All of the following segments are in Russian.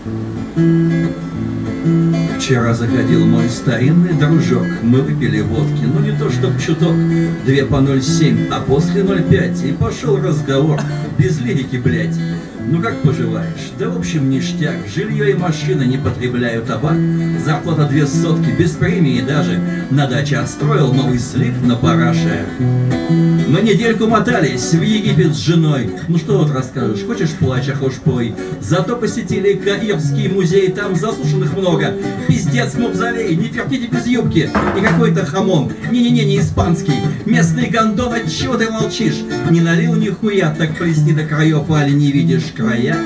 Вчера заходил мой старинный дружок. Мы выпили водки, ну не то чтоб чуток, 2 по 0,7, а после 0,5. И пошел разговор, без лирики, блядь. Ну как поживаешь? Да в общем ништяк. Жилье и машина, не потребляю табак. Зарплата 2 сотки, без премии даже. На даче отстроил новый слив на параше. Мы недельку мотались в Египет с женой. Ну что вот расскажешь, хочешь плачь, а хочешь пой. Зато посетили Каирский музей, там заслушанных много. Пиздец, мавзолей, не фертите без юбки. И какой-то хамон, не-не-не, не испанский. Местный гондон, отчего ты молчишь? Не налил нихуя, так плесни до краев, али не видишь края?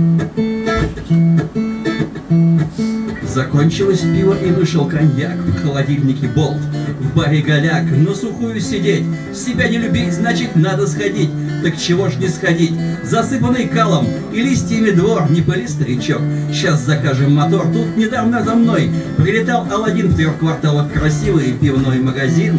Закончилось пиво и вышел коньяк, в холодильнике болт, в баре голяк, на сухую сидеть, себя не любить, значит надо сходить, так чего ж не сходить, засыпанный калом и листьями двор, не пыли, старичок, сейчас закажем мотор, тут недавно за мной прилетал Аладдин в 3 кварталах, красивый пивной магазин.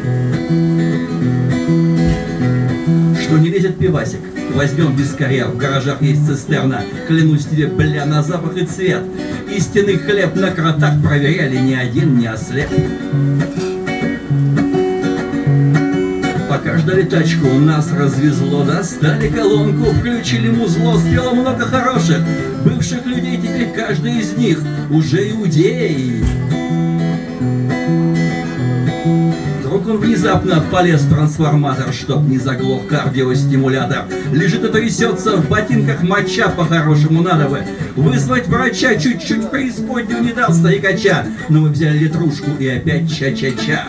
Что не лезет пивасик, возьмем вискаря, в гаражах есть цистерна, клянусь тебе, бля, на запах и цвет. Истинный хлеб на кротах проверяли, ни один не ослеп. Пока ждали тачку, нас развезло, достали колонку, включили музло, спело много хороших, бывших людей, теперь каждый из них уже иудей. Вдруг он внезапно полез в трансформатор, чтоб не заглох кардиостимулятор. Лежит и трясется, в ботинках моча, по-хорошему надо бы вызвать врача, чуть-чуть в преисподнюю не дал старикача. Но мы взяли литрушку и опять ча-ча-ча.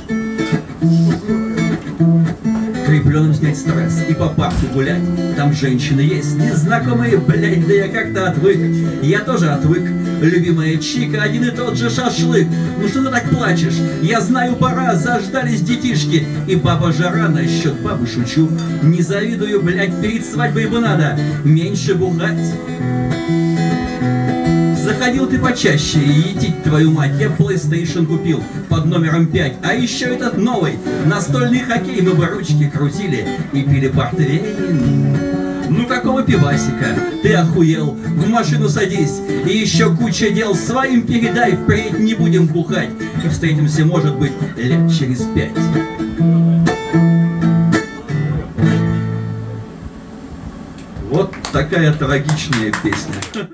Крепленным снять стресс и по парку гулять. Там женщины есть, незнакомые, блядь, да я как-то отвык. Я тоже отвык. Любимая чика, один и тот же шашлык. Ну что ты так плачешь? Я знаю, пора, заждались детишки. И баба жара, насчет бабы шучу. Не завидую, блядь, перед свадьбой бы надо меньше бухать. Заходил ты почаще, етить твою мать, я PlayStation купил под номером 5, а еще этот новый, настольный хоккей, мы бы ручки крутили и пили портвейн. Ну какого пивасика, ты охуел, в машину садись, и еще куча дел своим передай, впредь не будем бухать, и встретимся, может быть, лет через 5. Вот такая трагичная песня.